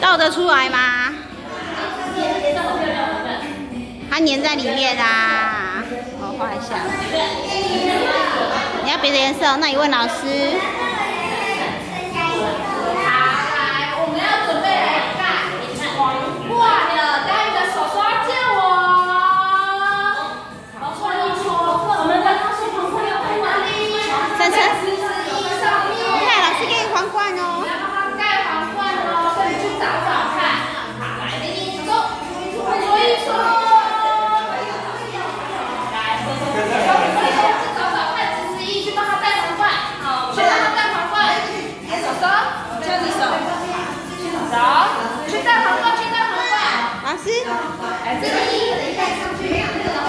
倒得出来吗？它粘在里面啊。我画一下。你要别的颜色，那你问老师。 我们要准备来盖皇冠了，待会手刷借我。好，我们的当时皇冠要盖哪里？ 晨晨，你看老师给你皇冠哦。 要帮他盖皇冠哦，可以去找找看。来，你手说一说。来，去找找看，指示意去帮他戴皇冠。好，去帮他戴皇冠。手手，牵着手。走，去戴皇冠，去戴皇冠。 老师， 来这里，戴上去。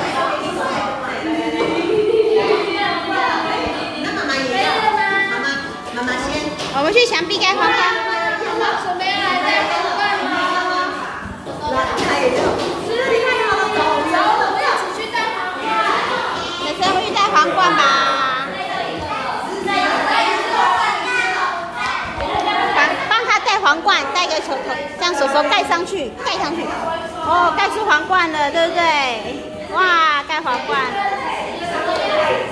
那妈妈也要，妈妈先。 我们去墙壁盖皇冠。 准备来戴皇冠吗？ 他也要。 走，我们一起去戴皇冠。 晨晨会去戴皇冠吧？帮他戴皇冠，戴个球头，这样手盖上去，盖上去。哦，盖出皇冠了，对不对？哇，盖皇冠了。